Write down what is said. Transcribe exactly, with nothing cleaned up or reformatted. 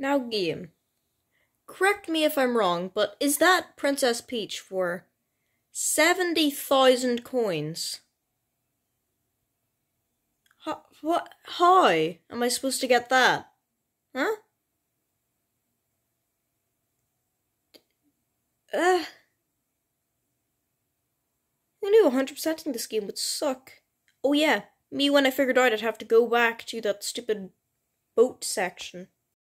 Now, game. Correct me if I'm wrong, but is that Princess Peach for seventy thousand coins? How, what? How am I supposed to get that? Huh? Uh, I knew one hundred percenting this game would suck. Oh yeah, me when I figured out I'd have to go back to that stupid boat section.